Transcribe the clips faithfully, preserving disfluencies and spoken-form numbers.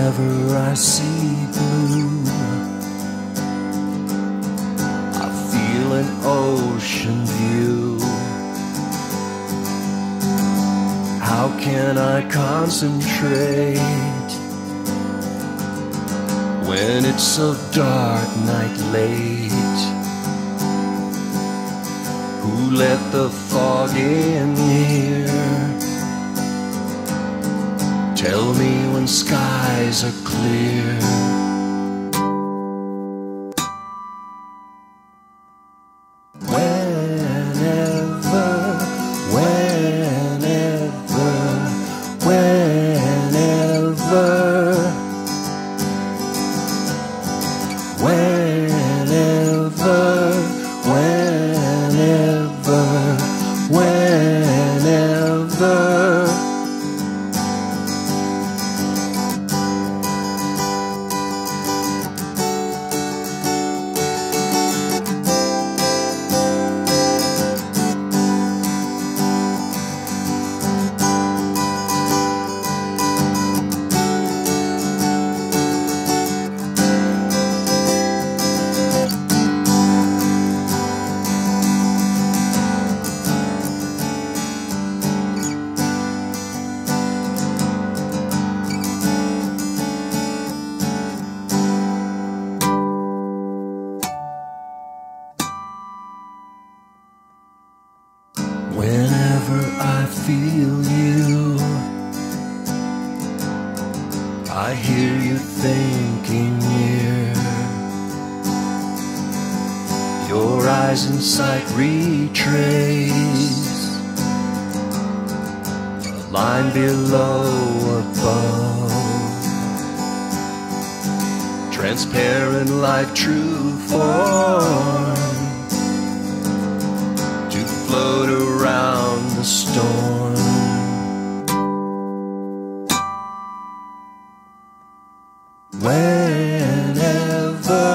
Whenever I see blue, I feel an ocean view. How can I concentrate when it's a dark night late? Who let the fog in here? Tell me when skies are clear. Whenever, whenever, whenever, whenever, whenever, whenever. Whenever I feel you, I hear you thinking near. Your eyes in sight retrace a line below above, transparent like true form, float around the storm. Whenever,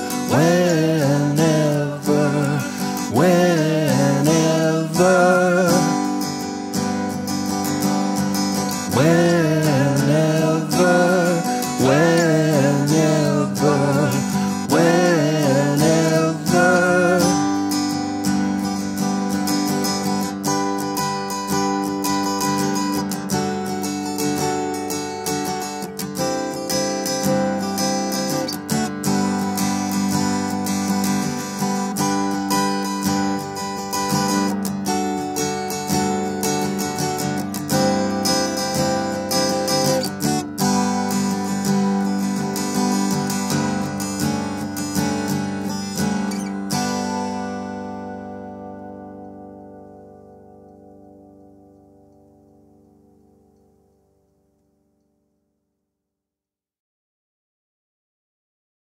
whenever, whenever, whenever.